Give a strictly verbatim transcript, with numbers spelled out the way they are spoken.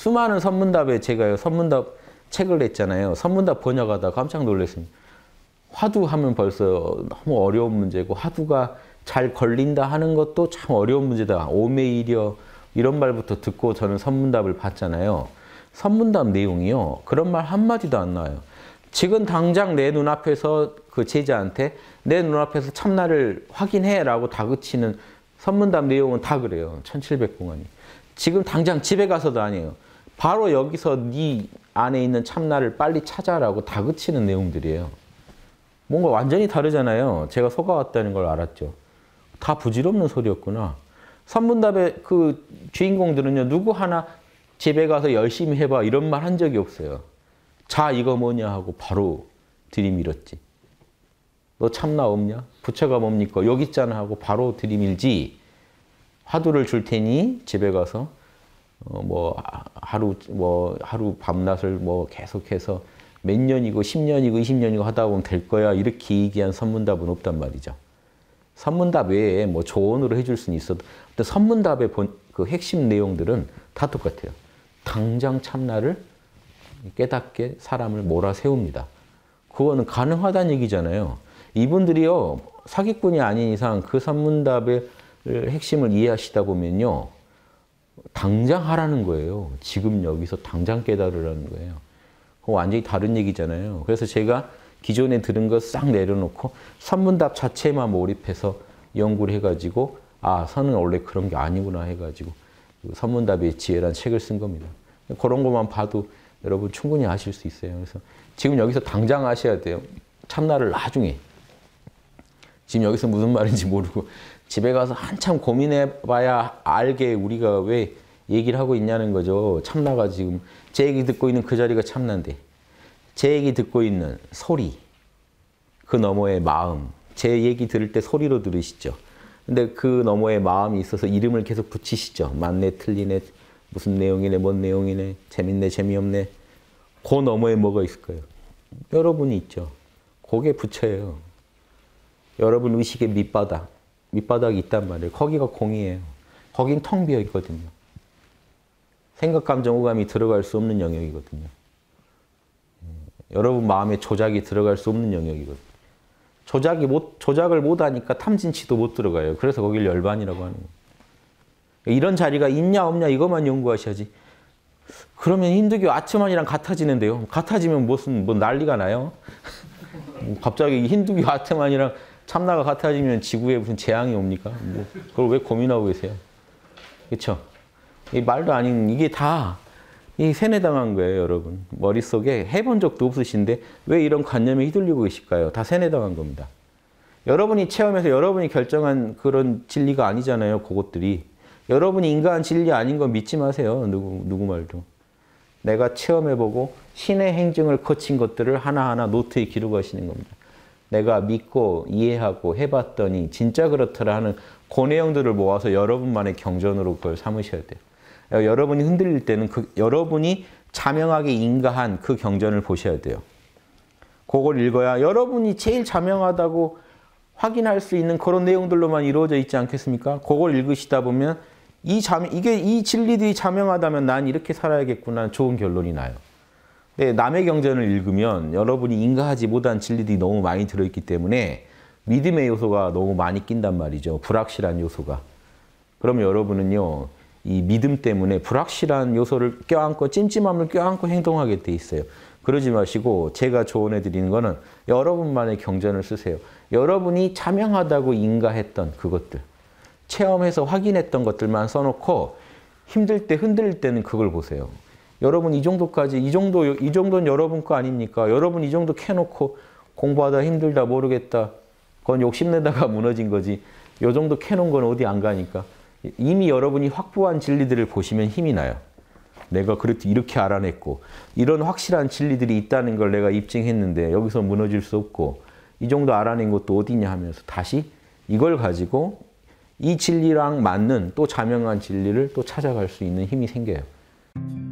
수많은 선문답에 제가 선문답 책을 냈잖아요. 선문답 번역하다 깜짝 놀랐습니다. 화두 하면 벌써 너무 어려운 문제고 화두가 잘 걸린다 하는 것도 참 어려운 문제다. 오매이려 이런 말부터 듣고 저는 선문답을 봤잖아요. 선문답 내용이요. 그런 말 한마디도 안 나와요. 지금 당장 내 눈앞에서 그 제자한테 내 눈앞에서 참나를 확인해라고 다그치는 선문답 내용은 다 그래요. 천칠백 공안이. 지금 당장 집에 가서도 아니에요. 바로 여기서 네 안에 있는 참나를 빨리 찾아라고 다그치는 내용들이에요. 뭔가 완전히 다르잖아요. 제가 속아왔다는 걸 알았죠. 다 부질없는 소리였구나. 선문답의 그 주인공들은요. 누구 하나 집에 가서 열심히 해봐 이런 말 한 적이 없어요. 자 이거 뭐냐 하고 바로 들이밀었지. 너 참나 없냐? 부처가 뭡니까? 여기 있잖아 하고 바로 들이밀지. 화두를 줄 테니 집에 가서 어 뭐 하루 뭐 하루 밤낮을 뭐 계속해서 몇 년이고 십 년이고 이십 년이고 하다 보면 될 거야 이렇게 얘기한 선문답은 없단 말이죠. 선문답 외에 뭐 조언으로 해줄 수는 있어도 근데 선문답의 본, 그 핵심 내용들은 다 똑같아요. 당장 참나를 깨닫게 사람을 몰아세웁니다. 그거는 가능하다는 얘기잖아요. 이분들이요 사기꾼이 아닌 이상 그 선문답의 핵심을 이해하시다 보면요 당장 하라는 거예요. 지금 여기서 당장 깨달으라는 거예요. 그거 완전히 다른 얘기잖아요. 그래서 제가 기존에 들은 거 싹 내려놓고 선문답 자체만 몰입해서 연구를 해가지고 아 선은 원래 그런 게 아니구나 해가지고 선문답의 지혜라는 책을 쓴 겁니다. 그런 것만 봐도 여러분 충분히 아실 수 있어요. 그래서 지금 여기서 당장 아셔야 돼요. 참나를 나중에. 지금 여기서 무슨 말인지 모르고 집에 가서 한참 고민해봐야 알게 우리가 왜 얘기를 하고 있냐는 거죠. 참나가 지금 제 얘기 듣고 있는 그 자리가 참나인데 제 얘기 듣고 있는 소리, 그 너머의 마음, 제 얘기 들을 때 소리로 들으시죠. 근데 그 너머의 마음이 있어서 이름을 계속 붙이시죠. 맞네, 틀리네, 무슨 내용이네, 뭔 내용이네, 재밌네, 재미없네. 그 너머에 뭐가 있을까요? 여러분이 있죠. 그게 부처예요. 여러분 의식의 밑바닥, 밑바닥이 있단 말이에요. 거기가 공이에요. 거긴 텅 비어 있거든요. 생각, 감정, 오감이 들어갈 수 없는 영역이거든요. 여러분 마음에 조작이 들어갈 수 없는 영역이거든요. 조작이 못, 조작을 못하니까 탐진치도 못 들어가요. 그래서 거길 열반이라고 하는 거예요. 이런 자리가 있냐 없냐 이것만 연구하셔야지. 그러면 힌두교 아트만이랑 같아지는데요. 같아지면 무슨 뭐 난리가 나요? 갑자기 힌두교 아트만이랑 참나가 같아지면 지구에 무슨 재앙이 옵니까? 뭐 그걸 왜 고민하고 계세요? 그렇죠? 이 말도 아닌 이게 다 이 세뇌당한 거예요, 여러분. 머릿속에 해본 적도 없으신데 왜 이런 관념에 휘둘리고 계실까요? 다 세뇌당한 겁니다. 여러분이 체험해서 여러분이 결정한 그런 진리가 아니잖아요, 그것들이. 여러분이 인간 진리 아닌 건 믿지 마세요, 누구, 누구 말도. 내가 체험해보고 신의 행증을 거친 것들을 하나하나 노트에 기록하시는 겁니다. 내가 믿고 이해하고 해봤더니 진짜 그렇더라 하는 그 내용들을 모아서 여러분만의 경전으로 그걸 삼으셔야 돼요. 여러분이 흔들릴 때는 그 여러분이 자명하게 인가한 그 경전을 보셔야 돼요. 그걸 읽어야 여러분이 제일 자명하다고 확인할 수 있는 그런 내용들로만 이루어져 있지 않겠습니까? 그걸 읽으시다 보면 이 자명, 이게 이 진리들이 자명하다면 난 이렇게 살아야겠구나 좋은 결론이 나요. 근데 남의 경전을 읽으면 여러분이 인가하지 못한 진리들이 너무 많이 들어있기 때문에 믿음의 요소가 너무 많이 낀단 말이죠. 불확실한 요소가. 그러면 여러분은요. 이 믿음 때문에 불확실한 요소를 껴안고 찜찜함을 껴안고 행동하게 돼 있어요. 그러지 마시고 제가 조언해 드리는 거는 여러분만의 경전을 쓰세요. 여러분이 자명하다고 인가했던 그것들, 체험해서 확인했던 것들만 써놓고 힘들 때 흔들릴 때는 그걸 보세요. 여러분 이 정도까지, 이 정도, 이 정도는 여러분 거 아닙니까? 여러분 이 정도 캐놓고 공부하다 힘들다 모르겠다. 그건 욕심내다가 무너진 거지. 이 정도 캐놓은 건 어디 안 가니까. 이미 여러분이 확보한 진리들을 보시면 힘이 나요. 내가 그렇게 이렇게 알아냈고 이런 확실한 진리들이 있다는 걸 내가 입증했는데 여기서 무너질 수 없고 이 정도 알아낸 것도 어디냐 하면서 다시 이걸 가지고 이 진리랑 맞는 또 자명한 진리를 또 찾아갈 수 있는 힘이 생겨요.